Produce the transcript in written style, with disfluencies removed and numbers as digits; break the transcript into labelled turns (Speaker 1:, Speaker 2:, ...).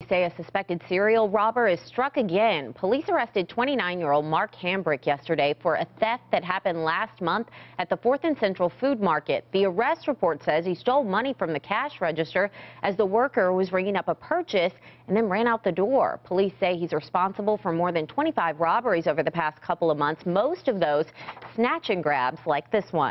Speaker 1: Say a suspected serial robber is struck again. Police arrested 29-year-old Mark Hambric yesterday for a theft that happened last month at the 4th and Central Food Market. The arrest report says he stole money from the cash register as the worker was ringing up a purchase and then ran out the door. Police say he's responsible for more than 25 robberies over the past couple of months, most of those snatch and grabs like this one.